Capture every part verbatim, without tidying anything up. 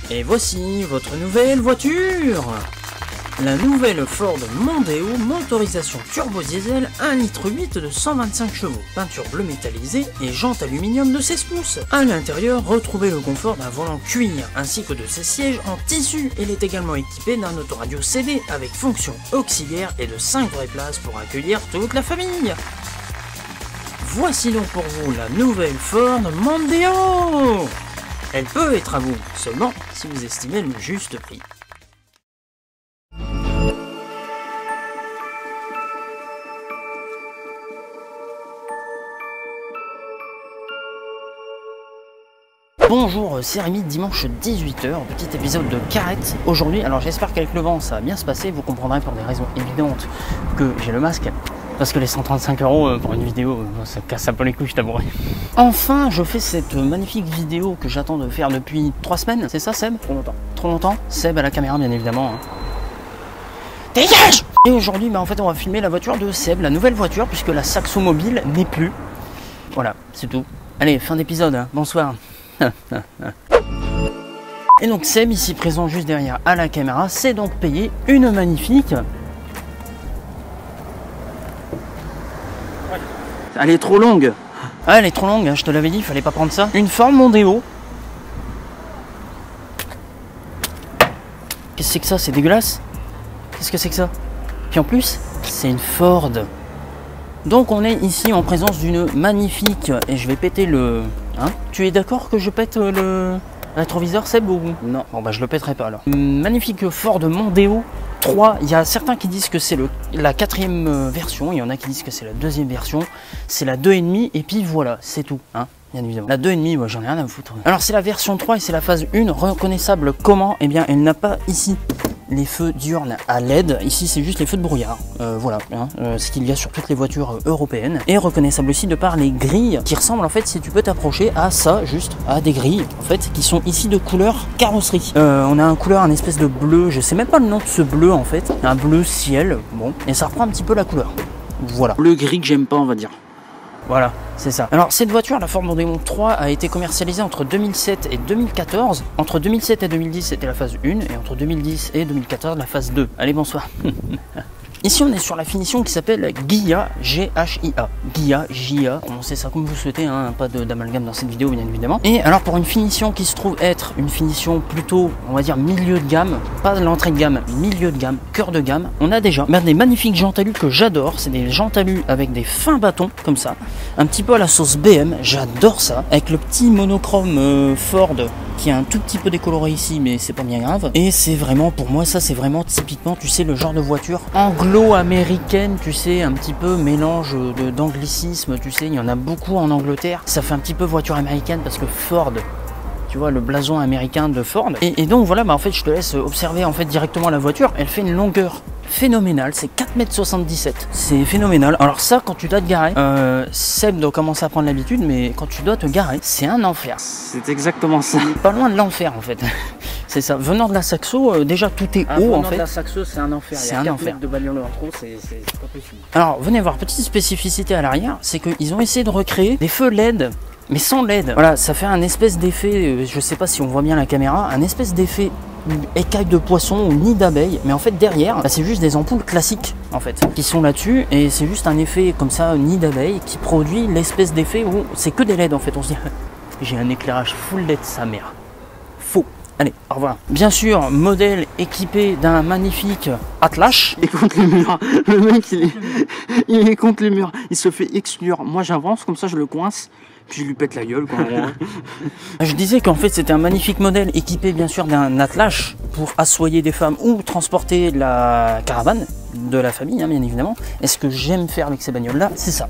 Et voici votre nouvelle voiture. La nouvelle Ford Mondeo, motorisation turbo diesel un litre huit de cent vingt-cinq chevaux, peinture bleu métallisée et jantes aluminium de seize pouces. À l'intérieur, retrouvez le confort d'un volant cuir ainsi que de ses sièges en tissu. Il est également équipé d'un autoradio C D avec fonction auxiliaire et de cinq vraies places pour accueillir toute la famille. Voici donc pour vous la nouvelle Ford Mondeo. Elle peut être à vous, seulement si vous estimez le juste prix. Bonjour, c'est Rémi, dimanche dix-huit heures, petit épisode de Carrette aujourd'hui. Alors j'espère qu'avec le vent ça va bien se passer, vous comprendrez pour des raisons évidentes que j'ai le masque. Parce que les cent trente-cinq euros pour une vidéo, ça casse un peu les couilles, je t'avouerai. Enfin, je fais cette magnifique vidéo que j'attends de faire depuis trois semaines. C'est ça, Seb? Trop longtemps. Trop longtemps? Seb à la caméra, bien évidemment. Hein. Dégage! Et aujourd'hui, bah, en fait, on va filmer la voiture de Seb, la nouvelle voiture, puisque la Saxo Mobile n'est plus. Voilà, c'est tout. Allez, fin d'épisode. Hein. Bonsoir. Et donc Seb, ici présent juste derrière à la caméra, s'est donc payé une magnifique... Elle est trop longue. Ah, elle est trop longue, hein, je te l'avais dit, il fallait pas prendre ça. Une Ford Mondeo. Qu'est-ce que c'est que ça? C'est dégueulasse. Qu'est-ce que c'est que ça? Puis en plus, c'est une Ford. Donc on est ici en présence d'une magnifique... Et je vais péter le... Hein? Tu es d'accord que je pète le rétroviseur, Seb, ou... Non, bon bah je le pèterai pas alors. Une magnifique Ford Mondeo trois, il y a certains qui disent que c'est le la quatrième version, il y en a qui disent que c'est la deuxième version, c'est la deux virgule cinq et puis voilà, c'est tout, hein, bien évidemment. La deux virgule cinq, ouais, j'en ai rien à me foutre. Alors c'est la version trois et c'est la phase un, reconnaissable comment? Eh bien elle n'a pas ici les feux diurnes à L E D, ici c'est juste les feux de brouillard, euh, voilà, hein, euh, ce qu'il y a sur toutes les voitures européennes, et reconnaissable aussi de par les grilles qui ressemblent en fait, si tu peux t'approcher à ça, juste à des grilles en fait, qui sont ici de couleur carrosserie. Euh, on a un couleur, un espèce de bleu, je sais même pas le nom de ce bleu en fait, un bleu ciel, bon, et ça reprend un petit peu la couleur, voilà. Le gris que j'aime pas on va dire. Voilà, c'est ça. Alors cette voiture, la Ford Mondeo trois, a été commercialisée entre deux mille sept et deux mille quatorze. Entre deux mille sept et deux mille dix, c'était la phase un, et entre deux mille dix et deux mille quatorze, la phase deux. Allez, bonsoir. Ici, on est sur la finition qui s'appelle Ghia, G H I A. Ghia, J A, prononcez ça comme vous souhaitez, hein, pas d'amalgame dans cette vidéo, bien évidemment. Et alors, pour une finition qui se trouve être une finition plutôt, on va dire, milieu de gamme, pas l'entrée de gamme, milieu de gamme, cœur de gamme, on a déjà ben, des magnifiques jantes alu que j'adore. C'est des jantes alu avec des fins bâtons, comme ça, un petit peu à la sauce B M, j'adore ça, avec le petit monochrome euh, Ford qui est un tout petit peu décoloré ici, mais c'est pas bien grave. Et c'est vraiment, pour moi, ça c'est vraiment typiquement, tu sais, le genre de voiture anglo-américaine, tu sais, un petit peu mélange d'anglicisme, tu sais, il y en a beaucoup en Angleterre. Ça fait un petit peu voiture américaine parce que Ford, tu vois, le blason américain de Ford. Et, et donc voilà, bah en fait, je te laisse observer en fait directement la voiture. Elle fait une longueur phénoménale, c'est quatre mètres soixante-dix-sept. C'est phénoménal. Alors ça, quand tu dois te garer, euh, Seb doit commencer à prendre l'habitude, mais quand tu dois te garer, c'est un enfer. C'est exactement ça. Pas loin de l'enfer en fait. C'est ça. Venant de la Saxo, euh, déjà tout est ah, haut en fait. De la Saxo, c'est un enfer. C'est un enfer. De bagnole en trop, c'est pas possible. Alors venez voir, petite spécificité à l'arrière, c'est qu'ils ont essayé de recréer des feux L E D. Mais sans L E D. Voilà, ça fait un espèce d'effet, je sais pas si on voit bien la caméra, un espèce d'effet écaille de poisson ou nid d'abeille, mais en fait derrière, bah, c'est juste des ampoules classiques en fait, qui sont là-dessus, et c'est juste un effet comme ça, nid d'abeille, qui produit l'espèce d'effet où c'est que des L E D en fait, on se dit, j'ai un éclairage full L E D, sa mère. Faux. Allez, au revoir. Bien sûr, modèle équipé d'un magnifique Atlas. Et contre les murs. Le mec, il est, il est contre les murs. Il se fait exclure. Moi, j'avance, comme ça, je le coince. Puis je lui pète la gueule, quoi. Je disais qu'en fait, c'était un magnifique modèle équipé, bien sûr, d'un Atlas pour assoyer des femmes ou transporter la caravane de la famille, hein, bien évidemment. Et ce que j'aime faire avec ces bagnoles-là, c'est ça.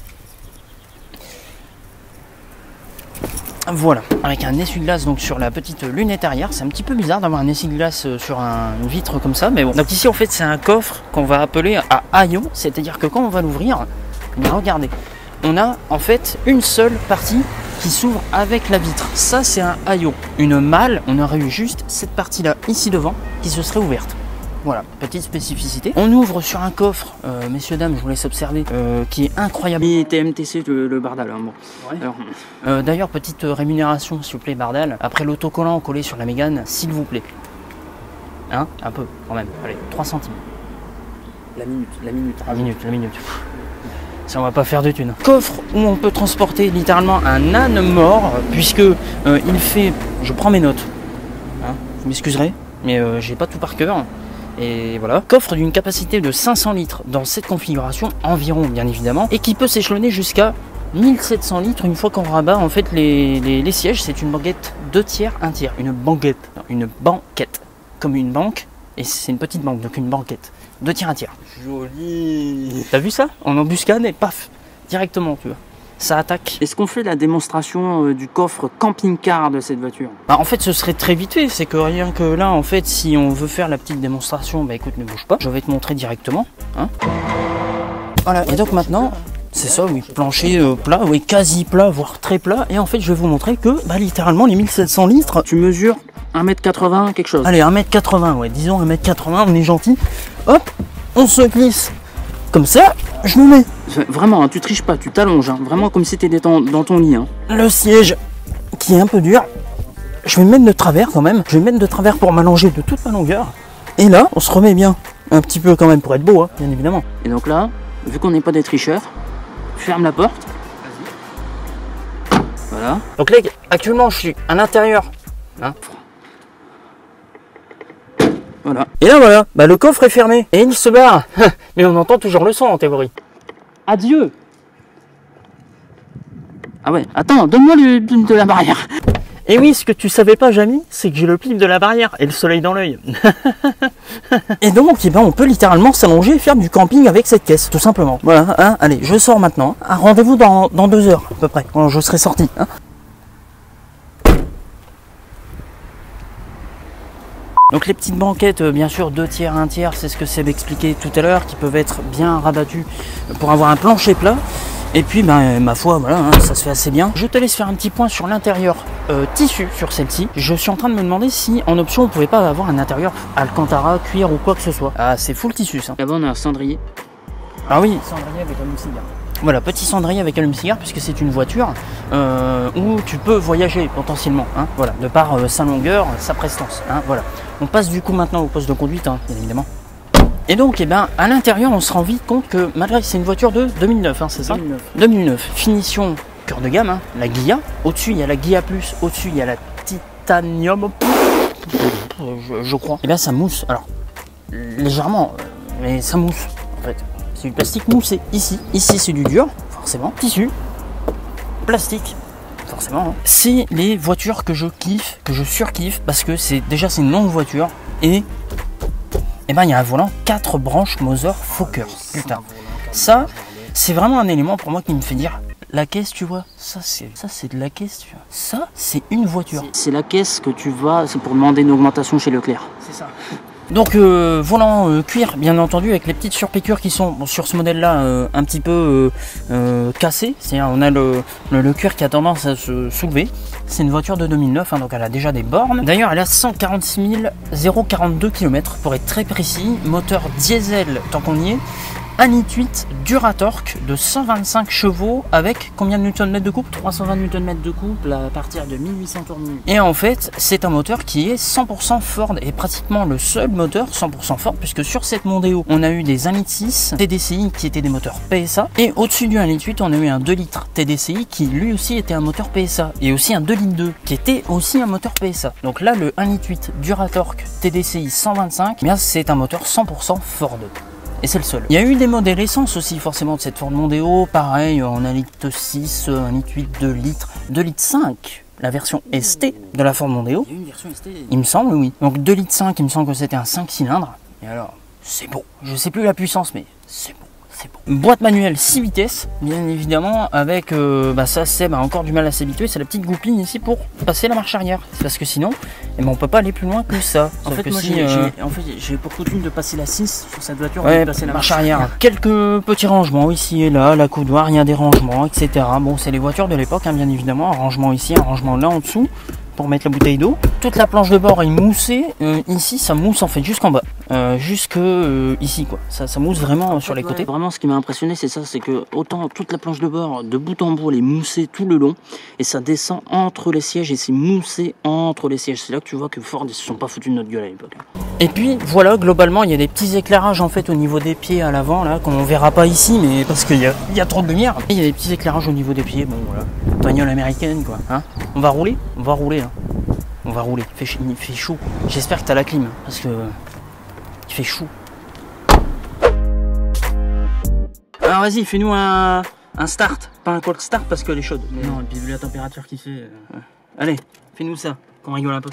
Voilà, avec un essuie-glace donc sur la petite lunette arrière. C'est un petit peu bizarre d'avoir un essuie-glace sur un, une vitre comme ça, mais bon. Donc ici en fait c'est un coffre qu'on va appeler à haillons, c'est-à-dire que quand on va l'ouvrir, regardez, on a en fait une seule partie qui s'ouvre avec la vitre. Ça c'est un haillon. Une malle, on aurait eu juste cette partie là ici devant qui se serait ouverte. Voilà, petite spécificité. On ouvre sur un coffre, euh, messieurs, dames, je vous laisse observer, euh, qui est incroyable. T M T C, le, le Bardal. Hein, bon. Ouais. euh, D'ailleurs, petite rémunération, s'il vous plaît, Bardal. Après l'autocollant collé sur la Mégane, s'il vous plaît. Hein, un peu, quand même. Allez, trois centimes. La minute, la minute. La minute, la minute. Ça, on va pas faire de thunes. Coffre où on peut transporter littéralement un âne mort, puisque euh, il fait... Je prends mes notes. Hein, vous m'excuserez, mais euh, j'ai pas tout par cœur. Et voilà, coffre d'une capacité de cinq cents litres dans cette configuration environ, bien évidemment, et qui peut s'échelonner jusqu'à mille sept cents litres une fois qu'on rabat en fait les, les, les sièges. C'est une banquette deux tiers, un tiers, une banquette, non, une banquette, comme une banque, et c'est une petite banque, donc une banquette, deux tiers, un tiers. Joli. T'as vu ça? En embuscade et paf, directement, tu vois. Ça attaque. Est-ce qu'on fait la démonstration euh, du coffre camping-car de cette voiture? Bah en fait ce serait très vite fait, c'est que rien que là en fait si on veut faire la petite démonstration, bah écoute ne bouge pas, je vais te montrer directement. Hein, voilà, et donc maintenant, c'est ça, oui, plancher euh, plat, oui, quasi plat, voire très plat, et en fait je vais vous montrer que bah littéralement les mille sept cents litres, tu mesures un mètre quatre-vingts quelque chose. Allez, un mètre quatre-vingts, ouais, disons un mètre quatre-vingts, on est gentil. Hop, on se glisse. Comme ça, je me mets. Vraiment, hein, tu triches pas, tu t'allonges, hein, vraiment comme si tu étais dans, dans ton lit. Hein. Le siège, qui est un peu dur, je vais me mettre de travers quand même. Je vais me mettre de travers pour m'allonger de toute ma longueur. Et là, on se remet bien, un petit peu quand même pour être beau, hein, bien évidemment. Et donc là, vu qu'on n'est pas des tricheurs, ferme la porte. Voilà. Donc là, actuellement, je suis à l'intérieur. Hein. Voilà. Et là voilà, bah, le coffre est fermé et il se barre. Mais on entend toujours le son en théorie. Adieu. Ah ouais, attends, donne-moi le plim de la barrière. Et oui, ce que tu savais pas, Jamy, c'est que j'ai le plim de la barrière et le soleil dans l'œil. Et donc, eh ben, on peut littéralement s'allonger et faire du camping avec cette caisse, tout simplement. Voilà, hein, allez, je sors maintenant. Ah, rendez-vous dans, dans deux heures à peu près, quand je serai sorti. Hein. Donc les petites banquettes, bien sûr, deux tiers, un tiers, c'est ce que Seb expliquait tout à l'heure, qui peuvent être bien rabattues pour avoir un plancher plat. Et puis, ben, ma foi, voilà, hein, ça se fait assez bien. Je te laisse faire un petit point sur l'intérieur euh, tissu sur celle-ci. Je suis en train de me demander si, en option, on pouvait pas avoir un intérieur Alcantara, cuir ou quoi que ce soit. Ah, c'est full tissu, ça. Là-bas, on a un cendrier. Ah oui, cendrier avec allume-cigare. Voilà, petit cendrier avec allume-cigare, puisque c'est une voiture euh, où tu peux voyager potentiellement, hein, voilà, de par euh, sa longueur, sa prestance, hein, voilà. On passe du coup maintenant au poste de conduite, hein, bien évidemment. Et donc, eh ben, à l'intérieur, on se rend vite compte que malgré que c'est une voiture de deux mille neuf, hein, c'est ça, deux mille neuf. deux mille neuf. Finition cœur de gamme, hein, la Ghia. Au-dessus, il y a la Ghia Plus. Au-dessus, il y a la Titanium. Je, je crois. Et bien, ça mousse. Alors, légèrement, mais ça mousse, en fait. C'est du plastique moussé. Ici, ici, c'est du dur, forcément. Tissu, plastique. Forcément, hein. C'est les voitures que je kiffe, que je surkiffe, parce que c'est déjà c'est une longue voiture et et ben il y a un volant quatre branches Moser Fokker. Putain, ça c'est vraiment un élément pour moi qui me fait dire la caisse, tu vois, ça c'est ça c'est de la caisse, tu vois. Ça c'est une voiture. C'est la caisse que tu vas, c'est pour demander une augmentation chez Leclerc. C'est ça. Donc euh, volant euh, cuir bien entendu avec les petites surpiqûres qui sont bon, sur ce modèle là euh, un petit peu euh, euh, cassé, c'est-à-dire on a le, le, le cuir qui a tendance à se soulever. C'est une voiture de deux mille neuf, hein, donc elle a déjà des bornes. D'ailleurs elle a cent quarante-six mille quarante-deux kilomètres pour être très précis, moteur diesel tant qu'on y est. Un litre huit Duratorque de cent vingt-cinq chevaux avec combien de newton-mètres de couple? Trois cent vingt newton-mètres de couple à partir de mille huit cents tours minute. Et en fait, c'est un moteur qui est cent pour cent Ford et pratiquement le seul moteur cent pour cent Ford puisque sur cette Mondeo, on a eu des un litre six T D C I qui étaient des moteurs P S A et au-dessus du un litre huit, on a eu un deux litres T D C I qui lui aussi était un moteur P S A et aussi un deux litres deux qui était aussi un moteur P S A. Donc là, le un litre huit Duratorque T D C I cent vingt-cinq, bien c'est un moteur cent pour cent Ford. Et c'est le seul. Il y a eu des modèles essence aussi forcément de cette Ford Mondeo. Pareil, on a un litre six, un litre huit, deux litres, deux litres cinq. La version S T de la Ford Mondeo. Il y a une version S T. Il me semble, oui. Donc deux litres cinq, il me semble que c'était un cinq cylindres. Et alors, c'est beau. Je sais plus la puissance, mais c'est beau. C'est bon. Boîte manuelle six vitesses, bien évidemment, avec, euh, bah ça Seb a encore du mal à s'habituer, c'est la petite goupline ici pour passer la marche arrière. Parce que sinon, eh ben, on peut pas aller plus loin que ça. En fait, moi, si, euh... en fait, j'ai pour coutume de passer la six sur cette voiture, ouais, de passer la marche arrière. arrière. Quelques petits rangements ici et là, la coudoir, il y a des rangements, et cetera. Bon, c'est les voitures de l'époque, hein, bien évidemment, un rangement ici, un rangement là en dessous. pour mettre la bouteille d'eau. Toute la planche de bord est moussée. Euh, ici, ça mousse en fait jusqu'en bas, euh, jusque euh, ici quoi. Ça, ça mousse vraiment sur les côtés. Vraiment, ce qui m'a impressionné, c'est ça, c'est que autant toute la planche de bord de bout en bout, elle est moussée tout le long, et ça descend entre les sièges et c'est moussé entre les sièges. C'est là que tu vois que Ford ils se sont pas foutus de notre gueule à l'époque. Et puis voilà, globalement, il y a des petits éclairages en fait au niveau des pieds à l'avant là, qu'on verra pas ici, mais parce qu'il y a, il y a trop de lumière. Et il y a des petits éclairages au niveau des pieds. Bon voilà, bagnole américaine quoi. Hein, on va rouler, on va rouler. Hein. On va rouler, il fait, il fait chaud. J'espère que tu as la clim, parce que il fait chaud. Alors vas-y, fais-nous un, un start, pas un cold start parce qu'elle est chaude. Mais non, et puis vu la température qu'il fait. Euh... Allez, fais-nous ça, qu'on rigole un peu.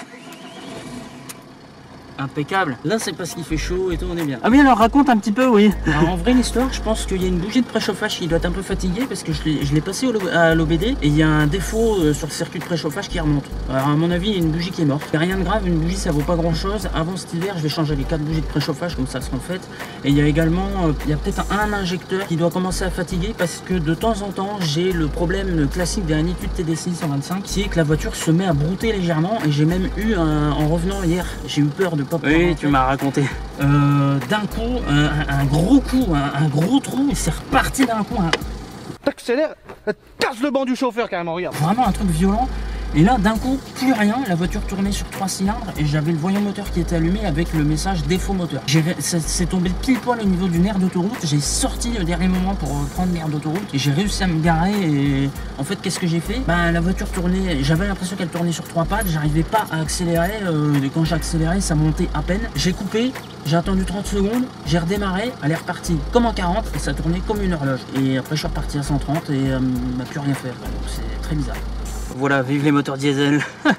Impeccable. Là, c'est parce qu'il fait chaud et tout, on est bien. Ah oui, alors raconte un petit peu, oui. Alors, en vrai, l'histoire, je pense qu'il y a une bougie de préchauffage qui doit être un peu fatiguée parce que je l'ai passé à l'O B D et il y a un défaut sur le circuit de préchauffage qui remonte. Alors, à mon avis, il y a une bougie qui est morte. Il n'y a rien de grave, une bougie, ça vaut pas grand chose. Avant cet hiver, je vais changer les quatre bougies de préchauffage, comme ça elles seront faites. Et il y a également, il y a peut-être un injecteur qui doit commencer à fatiguer parce que de temps en temps, j'ai le problème classique d'un étude T D six cent vingt-cinq qui est que la voiture se met à brouter légèrement et j'ai même eu, un, en revenant hier, j'ai eu peur de pas pouvoir. Oui, tu m'as raconté. Euh, d'un coup, un, un gros coup, un, un gros trou, et c'est reparti d'un coup. Un... T'accélères, casse le banc du chauffeur carrément, regarde. Vraiment un truc violent. Et là, d'un coup, plus rien, la voiture tournait sur trois cylindres et j'avais le voyant moteur qui était allumé avec le message défaut moteur. C'est tombé pile poil au niveau d'une aire d'autoroute. J'ai sorti le dernier moment pour prendre l'aire d'autoroute et j'ai réussi à me garer. Et en fait, qu'est-ce que j'ai fait? Ben, la voiture tournait, j'avais l'impression qu'elle tournait sur trois pattes. J'arrivais pas à accélérer. Euh, et quand j'ai accéléré, ça montait à peine. J'ai coupé, j'ai attendu trente secondes, j'ai redémarré, elle est repartie comme en quarante et ça tournait comme une horloge. Et après, je suis reparti à cent trente et euh, m'a plus rien fait. Donc, c'est très bizarre. Voilà, vive les moteurs diesel.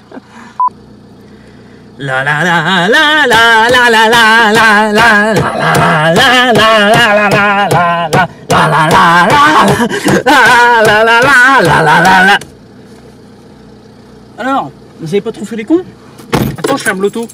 La la la la la la la la la la la la la la la la la la. Alors, vous avez pas trop fait les cons? Attends, je ferme l'auto.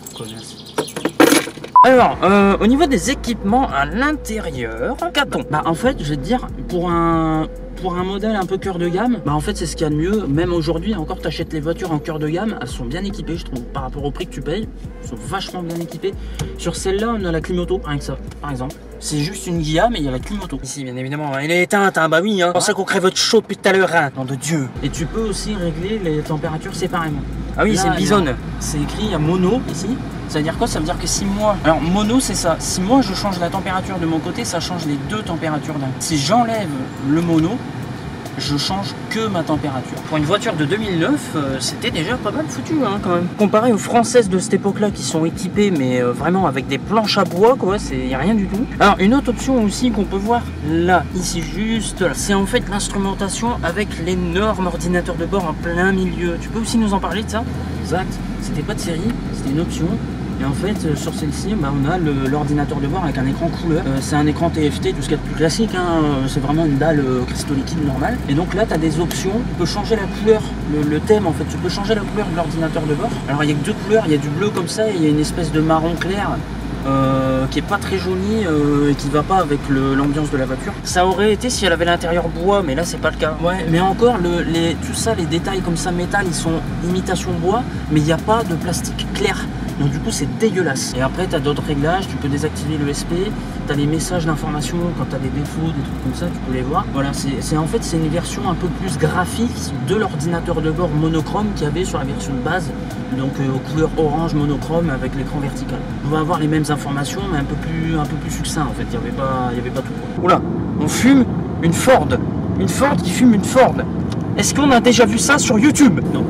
Alors, euh, au niveau des équipements à l'intérieur, qu'a-t-on? Bah en fait, je vais te dire, pour un pour un modèle un peu cœur de gamme, bah en fait c'est ce qu'il y a de mieux. Même aujourd'hui, encore t'achètes les voitures en cœur de gamme, elles sont bien équipées, je trouve, par rapport au prix que tu payes. Elles sont vachement bien équipées. Sur celle-là, on a la clim auto, rien que ça, par exemple. C'est juste une Ghia, mais il y a la clim auto. Ici, bien évidemment, elle est éteinte, hein, bah oui, hein. C'est pour ça qu'on crève votre chaud depuis tout à l'heure, hein. Nom de Dieu. Et tu peux aussi régler les températures séparément. Ah oui, c'est une bisonne. C'est écrit à mono ici. Ça veut dire quoi? Ça veut dire que si moi... Alors mono c'est ça, si moi je change la température de mon côté, ça change les deux températures d'un. Si j'enlève le mono, je change que ma température. Pour une voiture de deux mille neuf, euh, c'était déjà pas mal foutu hein, quand même. Comparé aux françaises de cette époque-là qui sont équipées, mais euh, vraiment avec des planches à bois, quoi, c'est rien du tout. Alors une autre option aussi qu'on peut voir là, ici juste, c'est en fait l'instrumentation avec l'énorme ordinateur de bord en plein milieu. Tu peux aussi nous en parler de ça? Exact, c'était pas de série, c'était une option. Et en fait, euh, sur celle-ci, bah, on a l'ordinateur de bord avec un écran couleur. Euh, c'est un écran T F T, tout ce qu'il y a de plus classique. Hein, euh, c'est vraiment une dalle euh, cristaux liquide normale. Et donc là, tu as des options. Tu peux changer la couleur, le, le thème en fait. Tu peux changer la couleur de l'ordinateur de bord. Alors, il n'y a que deux couleurs. Il y a du bleu comme ça et il y a une espèce de marron clair. Euh, qui est pas très joli euh, et qui va pas avec l'ambiance de la voiture. Ça aurait été si elle avait l'intérieur bois, mais là c'est pas le cas. Ouais, mais encore le, les, tout ça, les détails comme ça métal, ils sont imitation bois, mais il n'y a pas de plastique clair. Donc du coup c'est dégueulasse. Et après tu as d'autres réglages, tu peux désactiver l'E S P, tu as les messages d'information quand tu as des défauts, des trucs comme ça, tu peux les voir. Voilà, c'est en fait c'est une version un peu plus graphique de l'ordinateur de bord monochrome qu'il y avait sur la version de base. Donc euh, aux couleurs orange monochrome avec l'écran vertical. On va avoir les mêmes informations mais un peu plus, un peu plus succinct en fait, il n'y avait, pas, il y avait pas tout. Oula, on fume une Ford. Une Ford qui fume une Ford. Est-ce qu'on a déjà vu ça sur YouTube? Non.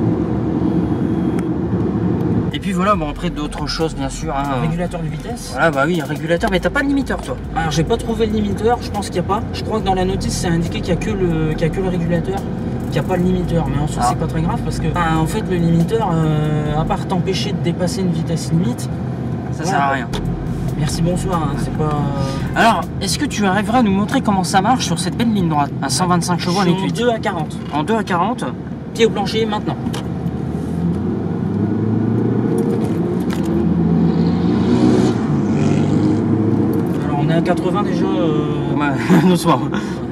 Et puis voilà, bon après d'autres choses bien sûr. Hein, un régulateur de vitesse. Voilà, bah oui, un régulateur, mais t'as pas de limiteur toi. Alors j'ai pas trouvé le limiteur, je pense qu'il n'y a pas. Je crois que dans la notice c'est indiqué qu'il n'y a, qu a que le régulateur, qu'il n'y a pas le limiteur. Mais en soi ah. c'est pas très grave parce que bah, en fait le limiteur, euh, à part t'empêcher de dépasser une vitesse limite, ça voilà, sert à rien. Merci, bonsoir, hein, c'est pas... Alors, est-ce que tu arriveras à nous montrer comment ça marche sur cette belle ligne droite à cent vingt-cinq chevaux à en deux à quarante. En deux à quarante, pied au plancher maintenant. Alors on est à quatre-vingts déjà, euh... ouais, doucement.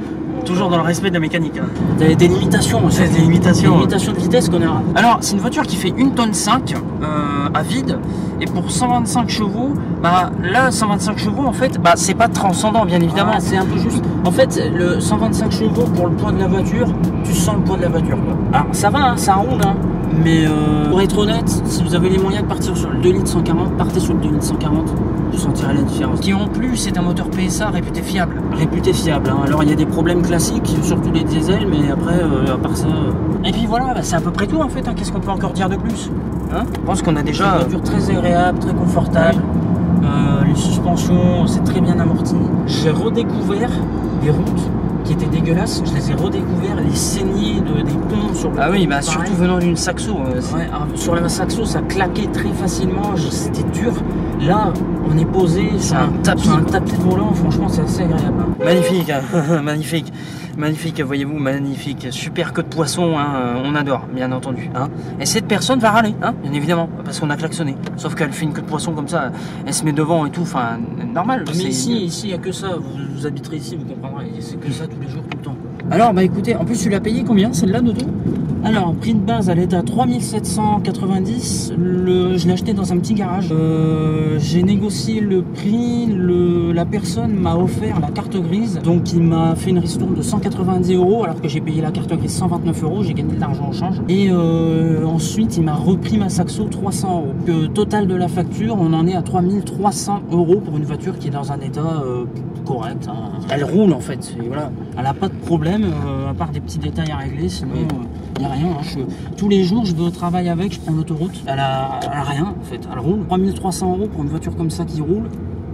toujours dans le respect de la mécanique. Hein. Des, des limitations aussi. Des limitations. Des limitations de vitesse qu'on a. Alors, c'est une voiture qui fait une tonne cinq euh, à vide. Et pour cent vingt-cinq chevaux, bah là, cent vingt-cinq chevaux, en fait, bah c'est pas transcendant, bien évidemment. Ah, c'est un peu juste. En fait, le cent vingt-cinq chevaux pour le poids de la voiture, tu sens le poids de la voiture. Quoi. Alors, ça va, hein, ça roule, hein. Mais euh, pour être honnête, si vous avez les moyens de partir sur le deux litres cent quarante, partez sur le deux litres cent quarante, vous sentirez la différence. Qui en plus est un moteur P S A réputé fiable. Réputé fiable, hein. Alors il y a des problèmes classiques, surtout les diesels, mais après, euh, à part ça... Euh... Et puis voilà, bah, c'est à peu près tout en fait, hein. Qu'est-ce qu'on peut encore dire de plus, hein? Je pense qu'on a déjà une voiture très agréable, très confortable. Euh, les suspensions, c'est très bien amorti. J'ai redécouvert des routes qui étaient dégueulasses, je les ai redécouverts, les saignées de, des ponts sur le... Ah oui, bah surtout venant d'une Saxo. Euh, ouais, sur la Saxo, ça claquait très facilement, c'était dur. Là, on est posé sur un, tapis, sur un tapis volant, franchement, c'est assez agréable. Hein. Magnifique, hein. magnifique, magnifique, voyez-vous, magnifique. Super queue de poisson, hein. On adore, bien entendu. Hein. Et cette personne va râler, hein, bien évidemment, parce qu'on a klaxonné. Sauf qu'elle fait une queue de poisson comme ça, elle se met devant et tout, enfin, normal. Mais ici, ici, il n'y a que ça, vous, vous habiterez ici, vous comprendrez, c'est que ça tous les jours, tout le temps. Alors, bah écoutez, en plus, tu l'as payé combien, celle-là, Dodo? Alors, prix de base, elle est à trois mille sept cent quatre-vingt-dix. Le, je l'ai acheté dans un petit garage. Euh, j'ai négocié le prix. Le, la personne m'a offert la carte grise. Donc, il m'a fait une ristourne de cent quatre-vingt-dix euros. Alors que j'ai payé la carte grise cent vingt-neuf euros. J'ai gagné de l'argent au change. Et euh, ensuite, il m'a repris ma Saxo trois cents euros. Le total de la facture, on en est à trois mille trois cents euros pour une voiture qui est dans un état euh, correct. Hein. Elle roule en fait. Et voilà. Elle n'a pas de problème, euh, à part des petits détails à régler. Sinon, il euh, n'y a rien. Hein. Je, tous les jours, je vais au travail avec, je prends l'autoroute. Elle a, elle a rien en fait. Elle roule. trois mille trois cents euros pour une voiture comme ça qui roule.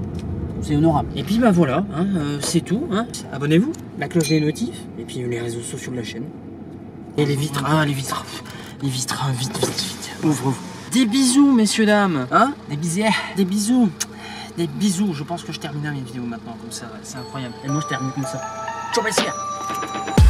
C'est honorable. Et puis bah voilà, hein, euh, c'est tout. Hein. Abonnez-vous, la cloche des notifs, et puis les réseaux sociaux de la chaîne. Et les vitres, ah, les vitres, les vitres, vite, vite, vite. Ouvre, ouvre. Des bisous, messieurs, dames. Hein, des bisous, des bisous. Des bisous. Je pense que je termine mes vidéos maintenant comme ça. C'est incroyable. Et moi, je termine comme ça. Ciao, messieurs.